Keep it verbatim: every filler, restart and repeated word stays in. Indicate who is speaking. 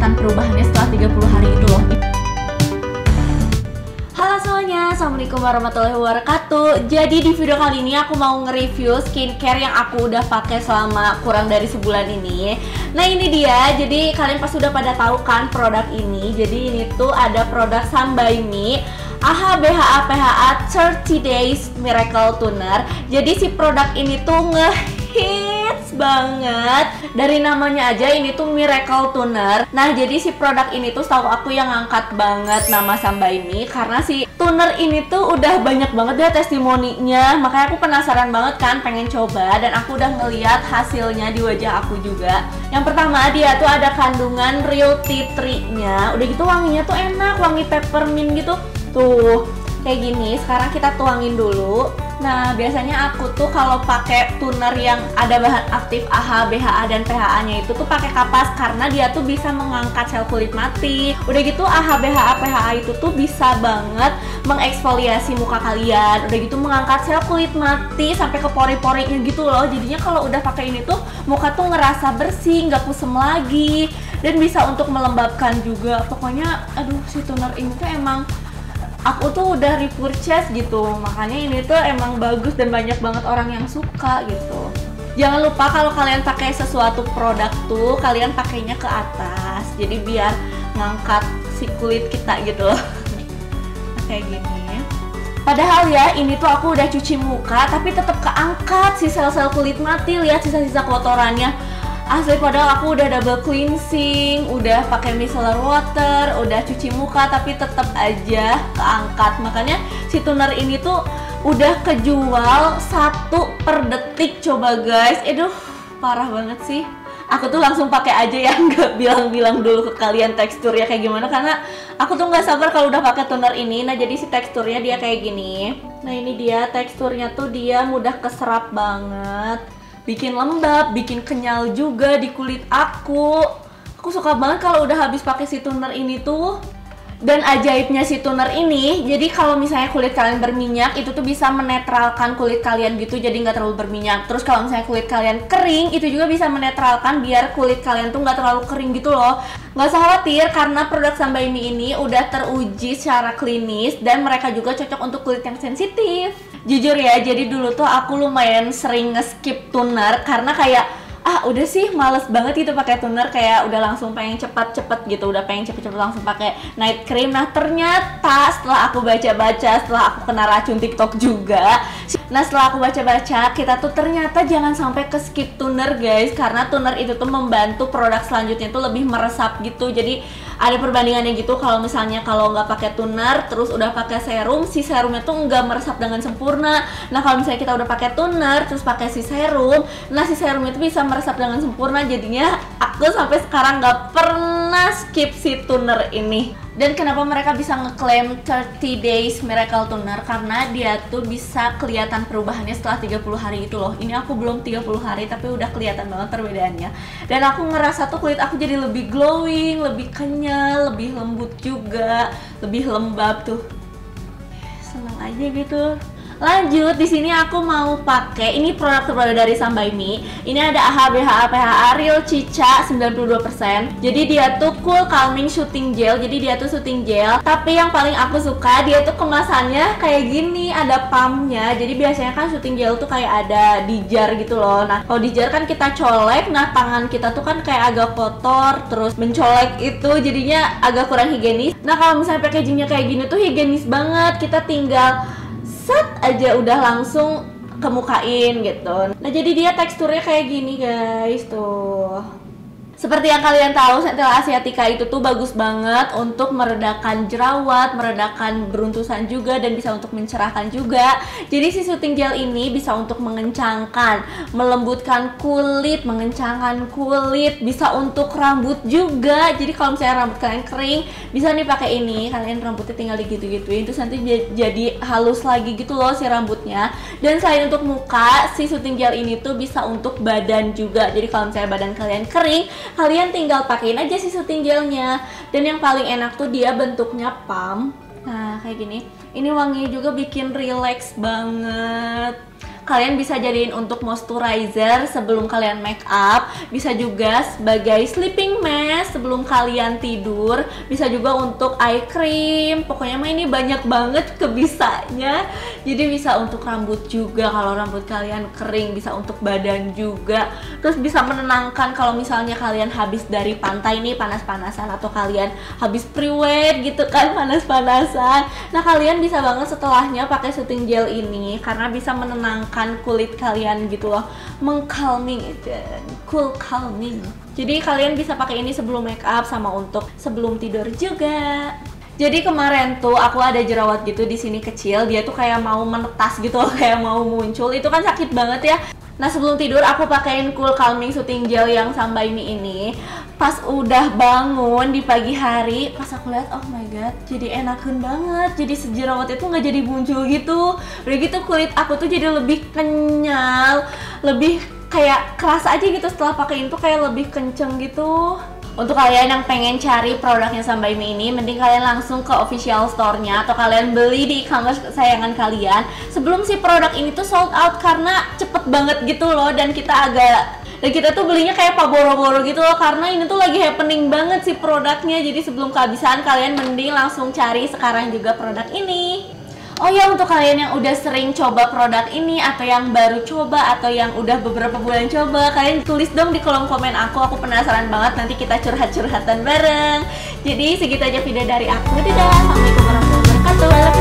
Speaker 1: kelihatan perubahannya setelah tiga puluh hari itu loh. Halo semuanya, assalamualaikum warahmatullahi wabarakatuh. Jadi di video kali ini aku mau nge-review skincare yang aku udah pakai selama kurang dari sebulan ini. Nah ini dia, jadi kalian pasti udah pada tahu kan produk ini. Jadi ini tuh ada produk Sun by Me A H B H A P H A thirty days Miracle Toner. Jadi si produk ini tuh ngehits banget. Dari namanya aja ini tuh Miracle Toner. Nah jadi si produk ini tuh setahu aku yang ngangkat banget nama Sun by Me, karena si toner ini tuh udah banyak banget ya testimoninya. Makanya aku penasaran banget kan, pengen coba. Dan aku udah ngeliat hasilnya di wajah aku juga. Yang pertama, dia tuh ada kandungan real tea tree-nya. Udah gitu wanginya tuh enak, wangi peppermint gitu. Tuh, kayak gini. Sekarang kita tuangin dulu. Nah, biasanya aku tuh kalau pakai toner yang ada bahan aktif A H, B H A, dan P H A-nya itu tuh pakai kapas, karena dia tuh bisa mengangkat sel kulit mati. Udah gitu A H, B H A, P H A itu tuh bisa banget mengeksfoliasi muka kalian. Udah gitu mengangkat sel kulit mati sampai ke pori-porinya gitu loh. Jadinya kalau udah pakai ini tuh muka tuh ngerasa bersih, nggak kusem lagi, dan bisa untuk melembabkan juga. Pokoknya, aduh, si toner ini tuh emang aku tuh udah repurchase gitu, makanya ini tuh emang bagus dan banyak banget orang yang suka gitu. Jangan lupa kalau kalian pakai sesuatu produk tuh, kalian pakainya ke atas, jadi biar ngangkat si kulit kita gitu loh. Kayak gini. Padahal ya, ini tuh aku udah cuci muka, tapi tetap keangkat si sel-sel kulit mati. Lihat sisa-sisa kotorannya. Asli, padahal aku udah double cleansing, udah pakai micellar water, udah cuci muka, tapi tetap aja keangkat. Makanya si toner ini tuh udah kejual satu per detik. Coba guys, aduh parah banget sih. Aku tuh langsung pakai aja ya, nggak bilang-bilang dulu ke kalian teksturnya kayak gimana, karena aku tuh nggak sabar kalau udah pakai toner ini. Nah jadi si teksturnya dia kayak gini. Nah ini dia teksturnya tuh, dia mudah keserap banget, bikin lembab, bikin kenyal juga di kulit aku. Aku suka banget kalau udah habis pakai si toner ini tuh. Dan ajaibnya si toner ini, jadi kalau misalnya kulit kalian berminyak, itu tuh bisa menetralkan kulit kalian gitu, jadi nggak terlalu berminyak. Terus kalau misalnya kulit kalian kering, itu juga bisa menetralkan biar kulit kalian tuh nggak terlalu kering gitu loh. Nggak usah khawatir, karena produk Sun by Me ini udah teruji secara klinis, dan mereka juga cocok untuk kulit yang sensitif. Jujur ya, jadi dulu tuh aku lumayan sering nge-skip toner, karena kayak ah udah sih males banget gitu pakai toner, kayak udah langsung pengen cepet-cepet gitu, udah pengen cepet-cepet langsung pakai night cream. Nah ternyata setelah aku baca-baca, setelah aku kena racun TikTok juga, nah setelah aku baca-baca, kita tuh ternyata jangan sampai ke skip toner guys, karena toner itu tuh membantu produk selanjutnya tuh lebih meresap gitu. Jadi ada perbandingannya gitu, kalau misalnya kalau nggak pakai toner terus udah pakai serum, si serumnya tuh nggak meresap dengan sempurna. Nah kalau misalnya kita udah pakai toner terus pakai si serum, nah si serumnya itu bisa meresap dengan sempurna. Jadinya aku sampai sekarang nggak pernah skip si toner ini. Dan kenapa mereka bisa ngeklaim thirty days Miracle Toner? Karena dia tuh bisa kelihatan perubahannya setelah tiga puluh hari itu loh. Ini aku belum tiga puluh hari tapi udah kelihatan banget perbedaannya. Dan aku ngerasa tuh kulit aku jadi lebih glowing, lebih kenyal, lebih lembut juga, lebih lembab tuh. Seneng aja gitu. Lanjut, di sini aku mau pakai ini produk terbaru dari Sun by Me. Ini ada A H B H A P H A Real Cica sembilan puluh dua persen. Jadi dia tuh cool calming shooting gel. Jadi dia tuh shooting gel. Tapi yang paling aku suka, dia tuh kemasannya kayak gini, ada pumpnya. Jadi biasanya kan shooting gel tuh kayak ada di jar gitu loh. Nah kalau di jar kan kita colek, nah tangan kita tuh kan kayak agak kotor, terus mencolek itu jadinya agak kurang higienis. Nah kalau misalnya packagingnya kayak gini tuh higienis banget. Kita tinggal set aja udah langsung kemukain gitu. Nah jadi dia teksturnya kayak gini guys tuh. Seperti yang kalian tahu, Centella Asiatica itu tuh bagus banget untuk meredakan jerawat, meredakan beruntusan juga, dan bisa untuk mencerahkan juga. Jadi si shooting gel ini bisa untuk mengencangkan, melembutkan kulit, mengencangkan kulit, bisa untuk rambut juga. Jadi kalau misalnya rambut kalian kering, bisa nih pakai ini. Kalian rambutnya tinggal digitu-gituin, terus nanti jadi halus lagi gitu loh si rambutnya. Dan selain untuk muka, si shooting gel ini tuh bisa untuk badan juga. Jadi kalau misalnya badan kalian kering, kalian tinggal pakein aja si shooting gelnya. Dan yang paling enak tuh dia bentuknya pump. Nah kayak gini. Ini wanginya juga bikin relax banget. Kalian bisa jadiin untuk moisturizer sebelum kalian make up, bisa juga sebagai sleeping mask sebelum kalian tidur, bisa juga untuk eye cream. Pokoknya mah ini banyak banget kebisanya. Jadi bisa untuk rambut juga kalau rambut kalian kering, bisa untuk badan juga. Terus bisa menenangkan kalau misalnya kalian habis dari pantai nih panas-panasan, atau kalian habis pre-wed gitu kan panas-panasan. Nah, kalian bisa banget setelahnya pakai soothing gel ini karena bisa menenangkan kulit kalian gitu loh, mengcalming itu, cool calming. Jadi kalian bisa pakai ini sebelum make up sama untuk sebelum tidur juga. Jadi kemarin tuh aku ada jerawat gitu di sini kecil, dia tuh kayak mau menetas gitu loh, kayak mau muncul. Itu kan sakit banget ya. Nah, sebelum tidur aku pakein cool calming soothing gel yang Sambaimi ini. Pas udah bangun di pagi hari, pas aku lihat, oh my god, jadi enakan banget. Jadi sejerawat itu nggak jadi muncul gitu. Udah gitu kulit aku tuh jadi lebih kenyal, lebih kayak kerasa aja gitu setelah pakein tuh kayak lebih kenceng gitu. Untuk kalian yang pengen cari produknya Sambaimi ini, mending kalian langsung ke official store-nya atau kalian beli di e-commerce kesayangan kalian. Sebelum si produk ini tuh sold out karena cepet banget gitu loh, dan kita agak dan kita tuh belinya kayak paboro-boro gitu loh karena ini tuh lagi happening banget sih produknya. Jadi sebelum kehabisan, kalian mending langsung cari sekarang juga produk ini. Oh ya, untuk kalian yang udah sering coba produk ini atau yang baru coba atau yang udah beberapa bulan coba, kalian tulis dong di kolom komen aku. Aku penasaran banget, nanti kita curhat-curhatan bareng. Jadi segitu aja video dari aku. Dadah, assalamualaikum warahmatullahi wabarakatuh.